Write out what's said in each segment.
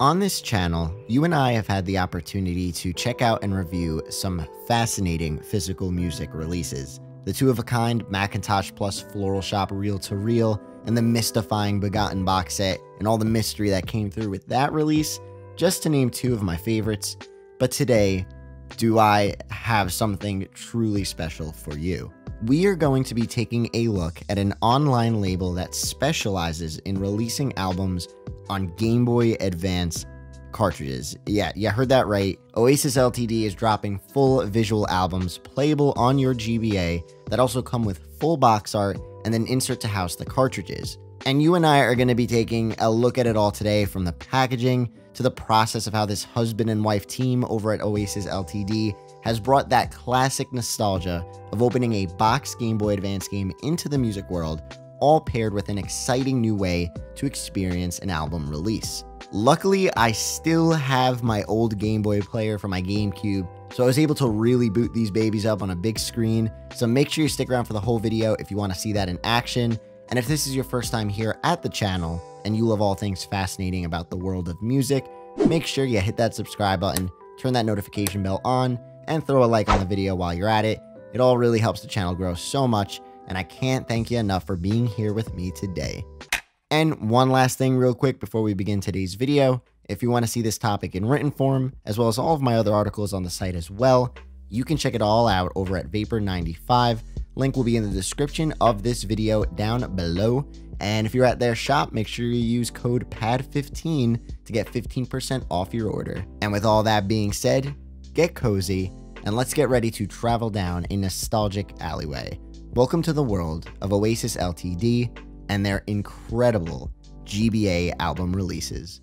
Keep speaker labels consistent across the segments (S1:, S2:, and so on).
S1: On this channel, you and I have had the opportunity to check out and review some fascinating physical music releases. The two-of-a-kind Macintosh Plus Floral Shop reel-to-reel, and the mystifying Begotten box set, and all the mystery that came through with that release, just to name two of my favorites. But today, do I have something truly special for you. We are going to be taking a look at an online label that specializes in releasing albums on Game Boy Advance cartridges. Yeah, you heard that right. Oasis Ltd is dropping full visual albums playable on your GBA that also come with full box art and then insert to house the cartridges. And you and I are going to be taking a look at it all today, from the packaging to the process of how this husband and wife team over at Oasis Ltd has brought that classic nostalgia of opening a box Game Boy Advance game into the music world, all paired with an exciting new way to experience an album release. Luckily, I still have my old Game Boy player from my GameCube, so I was able to really boot these babies up on a big screen. So make sure you stick around for the whole video if you want to see that in action. And if this is your first time here at the channel and you love all things fascinating about the world of music, make sure you hit that subscribe button, turn that notification bell on, and throw a like on the video while you're at it. It all really helps the channel grow so much, and I can't thank you enough for being here with me today. And one last thing real quick before we begin today's video, if you want to see this topic in written form, as well as all of my other articles on the site as well, you can check it all out over at Vapor95. Link will be in the description of this video down below. And if you're at their shop, make sure you use code PAD15 to get 15% off your order. And with all that being said, get cozy and let's get ready to travel down a nostalgic alleyway. Welcome to the world of Oasis Ltd and their incredible GBA album releases.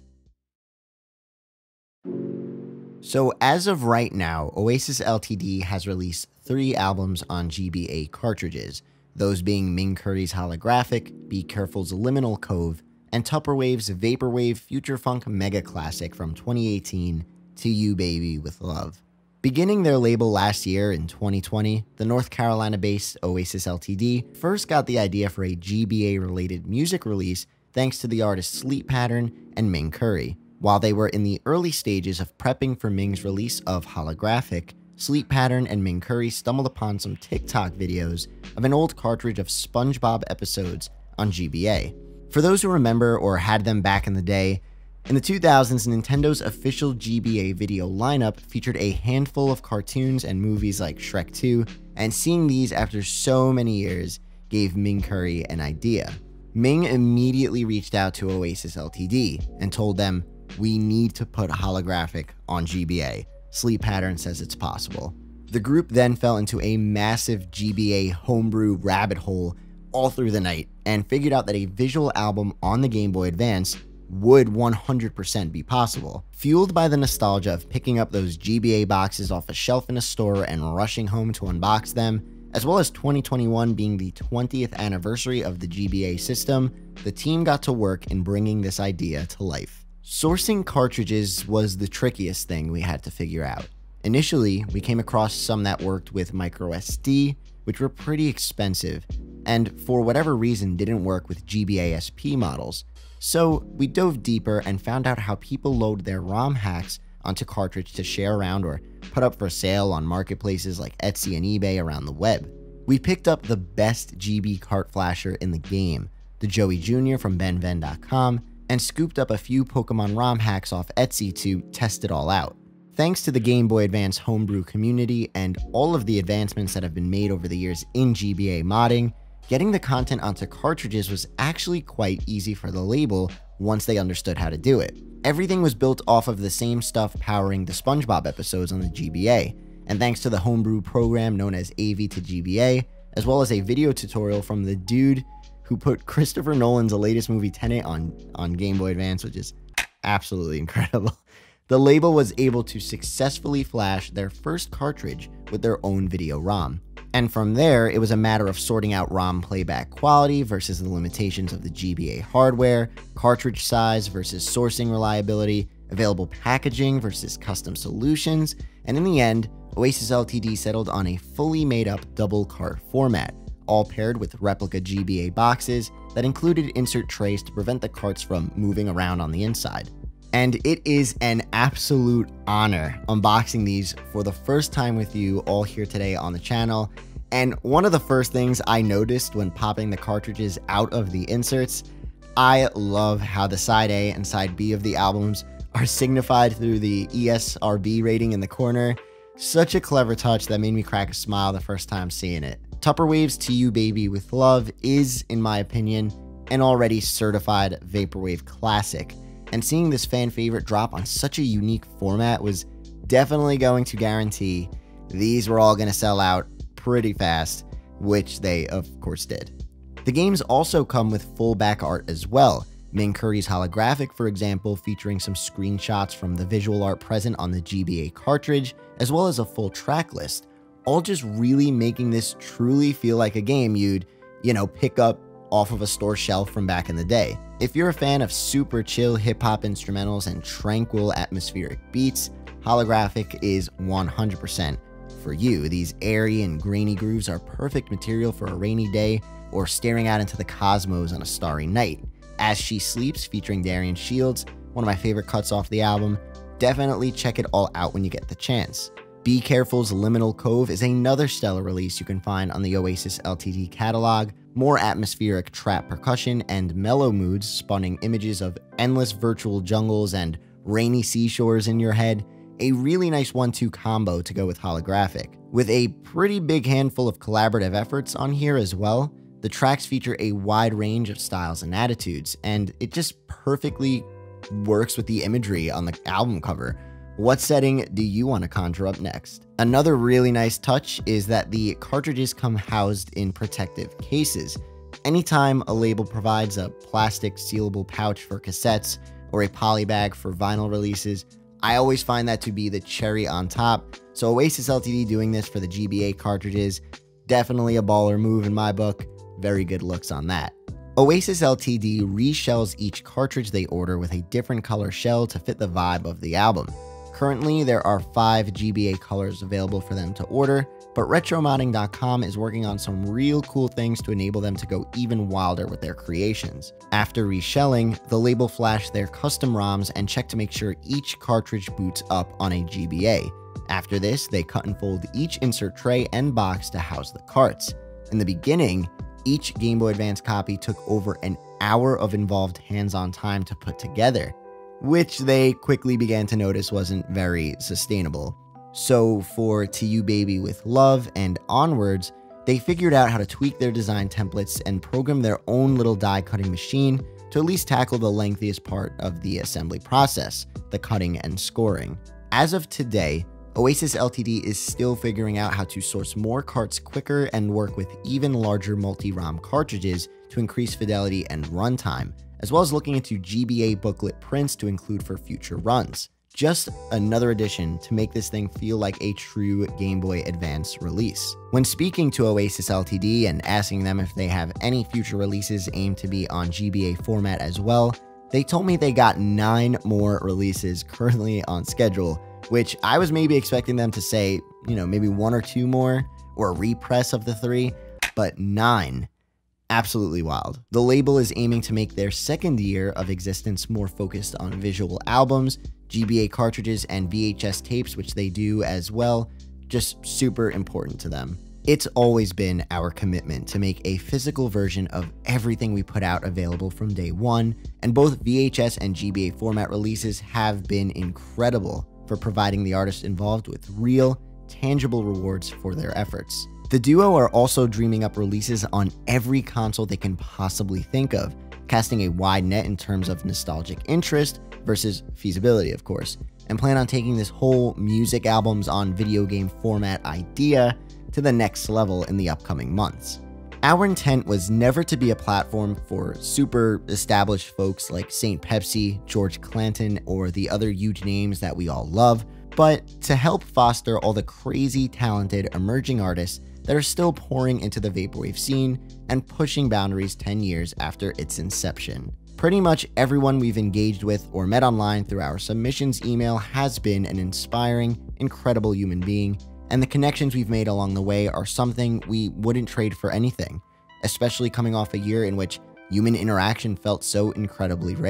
S1: So as of right now, Oasis Ltd has released 3 albums on GBA cartridges, those being Ming Curry's Holographic, Be Careful's Liminal Cove, and Tupperwave's Vaporwave Future Funk Mega Classic from 2018, To You Baby with Love. Beginning their label last year in 2020, the North Carolina-based Oasis Ltd first got the idea for a GBA-related music release thanks to the artists Sleep Pattern and Ming Curry. While they were in the early stages of prepping for Ming's release of Holographic, Sleep Pattern and Ming Curry stumbled upon some TikTok videos of an old cartridge of SpongeBob episodes on GBA. For those who remember or had them back in the day, in the 2000s, Nintendo's official GBA video lineup featured a handful of cartoons and movies like Shrek 2, and seeing these after so many years gave Ming Curry an idea. Ming immediately reached out to Oasis Ltd and told them, "We need to put Holographic on GBA. Sleep Pattern says it's possible." The group then fell into a massive GBA homebrew rabbit hole all through the night and figured out that a visual album on the Game Boy Advance would 100% be possible. Fueled by the nostalgia of picking up those GBA boxes off a shelf in a store and rushing home to unbox them, as well as 2021 being the 20th anniversary of the GBA system, the team got to work in bringing this idea to life. Sourcing cartridges was the trickiest thing we had to figure out. Initially, we came across some that worked with microSD, which were pretty expensive, and for whatever reason didn't work with GBA SP models. So we dove deeper and found out how people load their ROM hacks onto cartridge to share around or put up for sale on marketplaces like Etsy and eBay around the web. We picked up the best GB cart flasher in the game, the Joey Jr. from benven.com, and scooped up a few Pokemon ROM hacks off Etsy to test it all out. Thanks to the Game Boy Advance homebrew community and all of the advancements that have been made over the years in GBA modding, getting the content onto cartridges was actually quite easy for the label once they understood how to do it. Everything was built off of the same stuff powering the SpongeBob episodes on the GBA, and thanks to the homebrew program known as AV to GBA, as well as a video tutorial from the dude who put Christopher Nolan's latest movie Tenet on Game Boy Advance, which is absolutely incredible, the label was able to successfully flash their first cartridge with their own video ROM. And from there, it was a matter of sorting out ROM playback quality versus the limitations of the GBA hardware, cartridge size versus sourcing reliability, available packaging versus custom solutions, and in the end, Oasis Ltd settled on a fully made up double cart format, all paired with replica GBA boxes that included insert trays to prevent the carts from moving around on the inside. And it is an absolute honor unboxing these for the first time with you all here today on the channel. And one of the first things I noticed when popping the cartridges out of the inserts, I love how the side A and side B of the albums are signified through the ESRB rating in the corner. Such a clever touch that made me crack a smile the first time seeing it. Tupperwave's To You Baby with Love is, in my opinion, an already certified Vaporwave classic. And seeing this fan favorite drop on such a unique format was definitely going to guarantee these were all going to sell out pretty fast, which they of course did. The games also come with full back art as well. Ming Curry's Holographic, for example, featuring some screenshots from the visual art present on the GBA cartridge, as well as a full track list, all just really making this truly feel like a game you'd, pick up off of a store shelf from back in the day. If you're a fan of super chill hip-hop instrumentals and tranquil atmospheric beats, Holographic is 100% for you. These airy and grainy grooves are perfect material for a rainy day or staring out into the cosmos on a starry night. As She Sleeps, featuring Darian Shields, one of my favorite cuts off the album, definitely check it all out when you get the chance. Be Careful's Liminal Cove is another stellar release you can find on the Oasis Ltd catalog. More atmospheric trap percussion and mellow moods, spawning images of endless virtual jungles and rainy seashores in your head. A really nice 1-2 combo to go with Holographic. With a pretty big handful of collaborative efforts on here as well, the tracks feature a wide range of styles and attitudes, and it just perfectly works with the imagery on the album cover. What setting do you want to conjure up next? Another really nice touch is that the cartridges come housed in protective cases. Anytime a label provides a plastic sealable pouch for cassettes or a poly bag for vinyl releases, I always find that to be the cherry on top. So Oasis Ltd doing this for the GBA cartridges, definitely a baller move in my book. Very good looks on that. Oasis Ltd reshells each cartridge they order with a different color shell to fit the vibe of the album. Currently, there are 5 GBA colors available for them to order, but RetroModding.com is working on some real cool things to enable them to go even wilder with their creations. After reshelling, the label flashed their custom ROMs and checked to make sure each cartridge boots up on a GBA. After this, they cut and fold each insert tray and box to house the carts. In the beginning, each Game Boy Advance copy took over an hour of involved hands-on time to put together, which they quickly began to notice wasn't very sustainable. So for To You Baby with Love and onwards, they figured out how to tweak their design templates and program their own little die cutting machine to at least tackle the lengthiest part of the assembly process, the cutting and scoring. As of today, Oasis Ltd is still figuring out how to source more carts quicker and work with even larger multi-ROM cartridges to increase fidelity and runtime, as well as looking into GBA booklet prints to include for future runs. Just another addition to make this thing feel like a true Game Boy Advance release. When speaking to Oasis Ltd and asking them if they have any future releases aimed to be on GBA format as well, they told me they got 9 more releases currently on schedule, which I was maybe expecting them to say, maybe 1 or 2 more, or a repress of the 3, but 9. Absolutely wild. The label is aiming to make their second year of existence more focused on visual albums, GBA cartridges, and VHS tapes, which they do as well. Just super important to them. It's always been our commitment to make a physical version of everything we put out available from day one, and both VHS and GBA format releases have been incredible for providing the artists involved with real, tangible rewards for their efforts. The duo are also dreaming up releases on every console they can possibly think of, casting a wide net in terms of nostalgic interest versus feasibility, of course, and plan on taking this whole music albums on video game format idea to the next level in the upcoming months. Our intent was never to be a platform for super established folks like Saint Pepsi, George Clanton, or the other huge names that we all love, but to help foster all the crazy talented emerging artists that are still pouring into the vaporwave scene and pushing boundaries 10 years after its inception. Pretty much everyone we've engaged with or met online through our submissions email has been an inspiring, incredible human being, and the connections we've made along the way are something we wouldn't trade for anything, especially coming off a year in which human interaction felt so incredibly rare.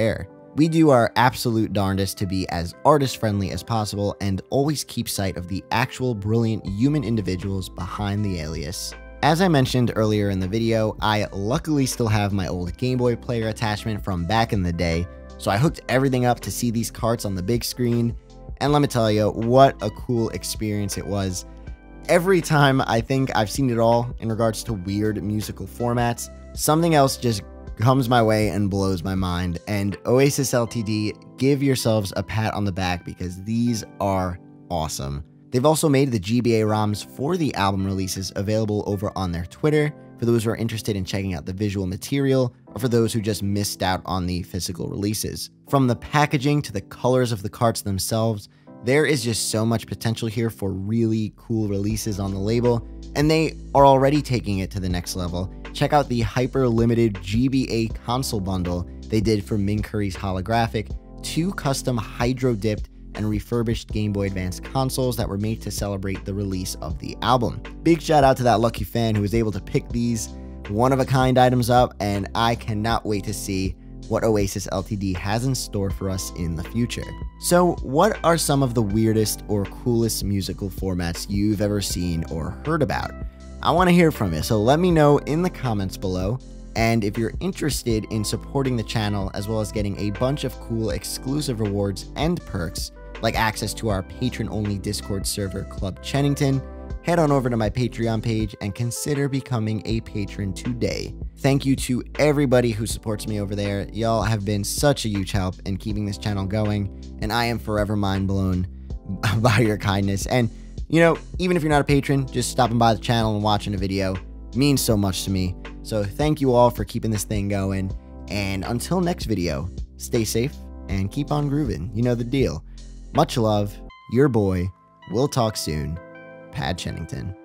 S1: We do our absolute darndest to be as artist-friendly as possible and always keep sight of the actual brilliant human individuals behind the alias. As I mentioned earlier in the video, I luckily still have my old Game Boy player attachment from back in the day, so I hooked everything up to see these carts on the big screen, and let me tell you, what a cool experience it was. Every time I think I've seen it all in regards to weird musical formats, something else just comes my way and blows my mind. And Oasis Ltd, give yourselves a pat on the back because these are awesome. They've also made the GBA ROMs for the album releases available over on their Twitter for those who are interested in checking out the visual material or for those who just missed out on the physical releases. From the packaging to the colors of the carts themselves, there is just so much potential here for really cool releases on the label, and they are already taking it to the next level. Check out the hyper limited GBA console bundle they did for Ming Curry's Holographic, 2 custom hydro dipped and refurbished Game Boy Advance consoles that were made to celebrate the release of the album. Big shout out to that lucky fan who was able to pick these one-of-a-kind items up, and I cannot wait to see what Oasis Ltd has in store for us in the future. So what are some of the weirdest or coolest musical formats you've ever seen or heard about? I want to hear from you, so let me know in the comments below. And if you're interested in supporting the channel as well as getting a bunch of cool exclusive rewards and perks, like access to our patron-only Discord server Club Chennington, head on over to my Patreon page and consider becoming a patron today. Thank you to everybody who supports me over there. Y'all have been such a huge help in keeping this channel going, and I am forever mind blown by your kindness. And you know, even if you're not a patron, just stopping by the channel and watching a video means so much to me. So thank you all for keeping this thing going. And until next video, stay safe and keep on grooving. You know the deal. Much love, your boy. We'll talk soon. Pad Chennington.